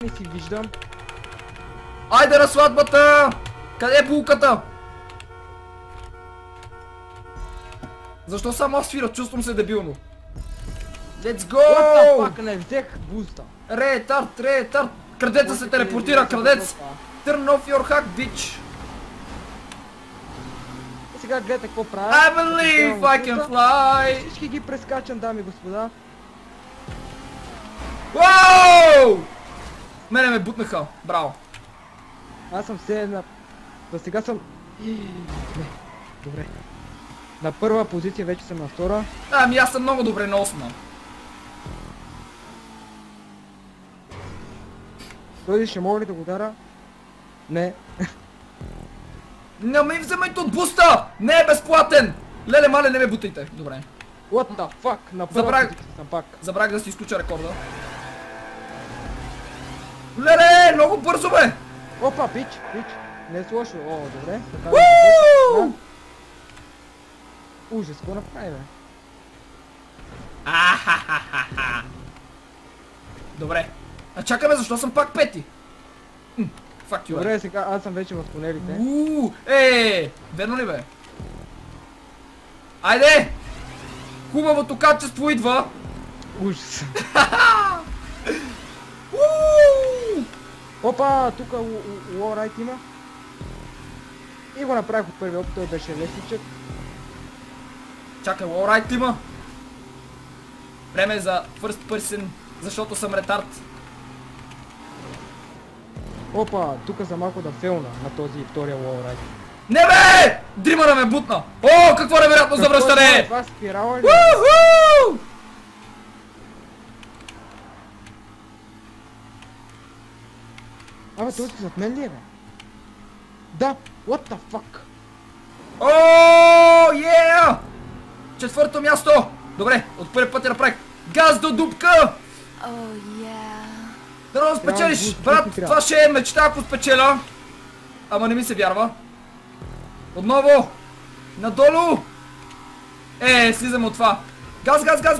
не си виждам. Айде на сватбата! Къде е булката? Защо само аз свира? Чувствам се дебилно. Let's go! What the fuck, не взех буста. Ретард! Крадеца се телепортира, крадец! Turn off your hack, bitch! И сега гледайте какво правя. I believe I can fly! Всички ги прескачам, дами и господа. Уау! Мене ме бутнаха, браво. Аз съм все на... За сега съм... Не, добре. На първа позиция, вече съм на втора. Ами аз съм много добре на осма. Той ще мога ли да го удара? Не. Не ме вземайте от буста! Не е безплатен! Леле, мале, не ме бутайте. Добре. What the fuck? На първа позиция съм пак. Забравих да си изключа рекорда. Леле, много бързо бе! Опа, пич. Не е лошо. О, добре. Уу! Ужас, какво направи, бе? Ахахахаха. Добре. А чакаме, защо съм пак пети? Fuck you. Добре, сега аз съм вече в тунелите. Верно ли бе? Айде! Хубавото качество идва! Ужас. Опа, тук лоурайт има. И го направих от първи опит, той беше лесничък. Чакай, лоурайт има! Време е за first person, защото съм ретард. Опа, тук за малко да фелна на този втория лоурайт. Не бе! Дримъра ме бутна! О, какво невероятно завръщане! Това спирала ли? Уху! Абе, този зад мен ли е, бе? Да, what the fuck? О, yeah! Четвърто място! Добре, от първи път я направих. Газ до дупка! Да не спечелиш, брат, това ще е мечта, ако спечеля. Ама не ми се вярва. Отново! Надолу! Слизам от това. Газ!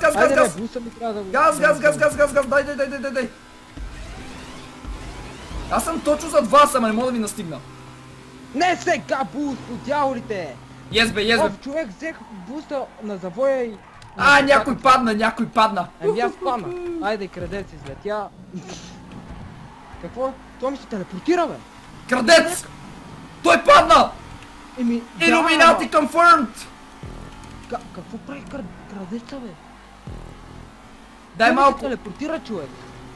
Дай! Аз съм точно зад вас, ама не мога да ви настигна. Не сега буст от дяволите! Yes бе. Човек взех буста на завоя и... Някой падна. Ами аз падна. Айде, крадец излетя. Какво? Той ми се телепортира, бе. Крадец! Той падна! Illuminati confirmed! Какво прави крадеца, бе? Дай малко. Той ми се телепортира, човек.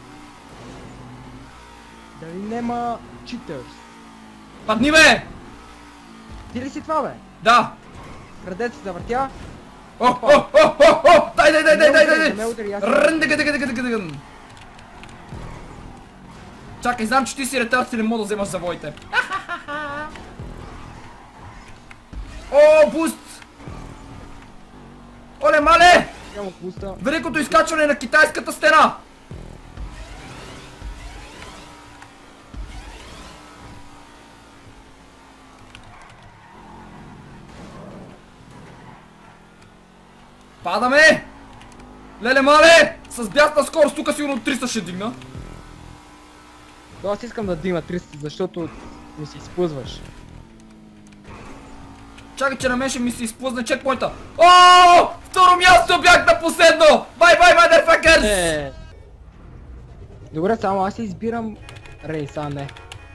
Дали нема читърс? Падни, бе! Ти ли си това, бе? Да. Крадец се завъртя. Дай! Чакай, знам, че ти си ретард и не мога да вземаш завоите. О, буст! Оле, мале! Великото изкачване на китайската стена! Падаме! Леле, мале! С бясна скорост, тук сигурно 300 ще дигна. Аз искам да дигна 300, защото ми се изплъзваш. Чакай, че на мен ще ми се изплъзне чекпойнта. О! Второ място бях на последно! Бай, motherfuckers! Добре, само аз избирам рейс, а не.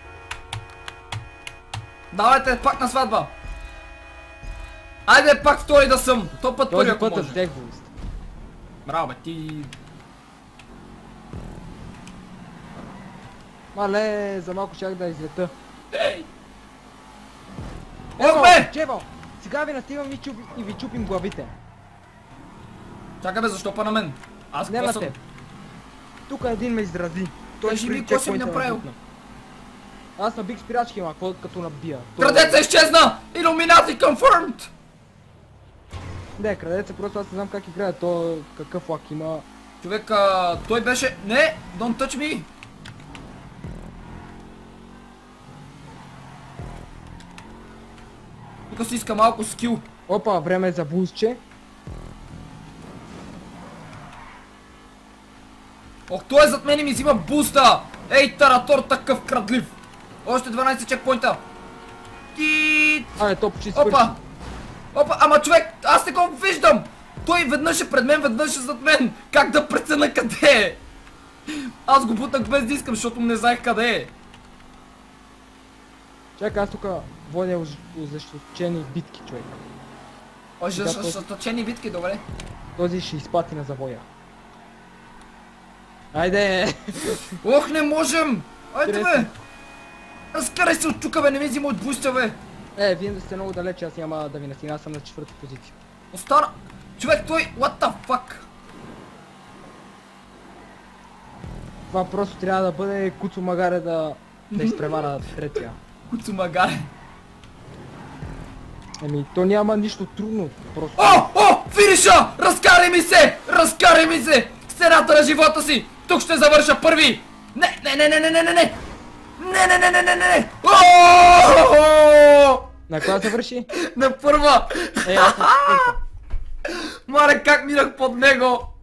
Давайте пак на сватба. Айде пак втори да съм. То път първи, ако може. Този път взех буст. Браво, бе, ти... Мале, за малко щях да излета. Ох, бе! Джебо! Сега ви настигам и ви чупим главите. Чакай, бе, защо па на мен? Аз не какво на съм? теб. Тук един ме изрази. Кажи ми, какво си ми направил? Аз набих спирачки, ама какво като набия? Крадеца изчезна! Illuminati confirmed! Не, крадеца, просто аз не знам как играе, то какъв лак има. Човек, той беше... Не! Don't touch me! Тук си иска малко скил. Опа, време е за бустче. Ох, той е зад мен и ми взима буста! Ей, таратор, такъв крадлив! Още 12 чекпоинта! И... Абе, топ, че свърши. Опа! Опа, ама човек, аз не го виждам! Той веднъж е пред мен, веднъж е зад мен! Как да преценя къде е? Аз го бутнах без да искам, защото не знаех къде е. Чакай, аз тук водя озащитени битки, човек. Ожесточени битки, добре. Този ще изпати на завоя. Айде! Ох, не можем! Айде, бе! Интересно. Разкарай се от тука, бе, не ми взима от буста, бе! Вие да сте много далече, аз няма да ви настигна, аз съм на 4-та позиция. Остана... Човек, той... What the fuck? Това просто трябва да бъде Куцо Магаре да изпревара третия. Куцо Магаре. Еми, то няма нищо трудно, просто... О! Финиша! Разкарай ми се! Разкарай ми се! Стената на живота си! Тук ще завърша първи! Не! Не! О! На коя завърши? На първа! Аз съм четвърта. Маре, как минах под него!